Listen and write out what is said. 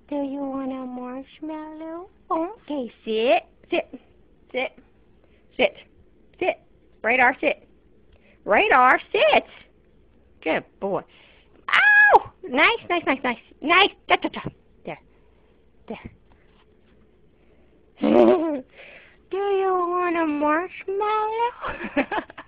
Do you want a marshmallow? Okay, sit, sit, sit, sit, sit. Radar, sit. Radar, sit. Good boy. Ow! Nice, nice, nice, nice. Nice. Da, da, da. There. There. Do you want a marshmallow?